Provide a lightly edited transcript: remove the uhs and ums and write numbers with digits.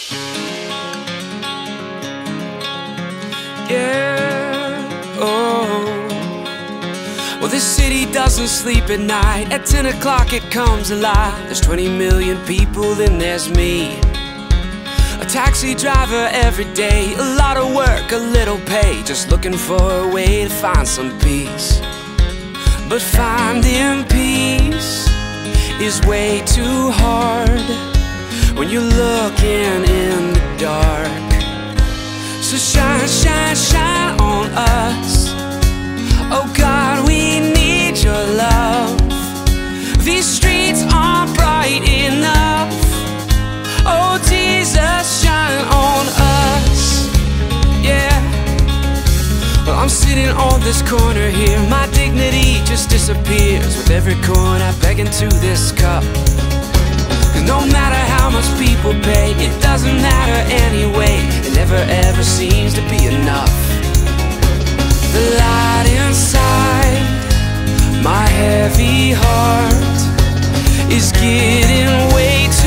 Yeah, oh. Well, this city doesn't sleep at night. At 10 o'clock it comes alive. There's 20 million people, then there's me. A taxi driver every day. A lot of work, a little pay. Just looking for a way to find some peace. But finding peace is way too hard when you're looking in the dark. So shine, shine, shine on us. Oh God, we need your love. These streets aren't bright enough. Oh Jesus, shine on us. Yeah. Well, I'm sitting on this corner here. My dignity just disappears with every coin I beg into this cup. Cause no matter how much people pay, it doesn't matter anyway. It never ever seems to be enough. The light inside my heavy heart is getting way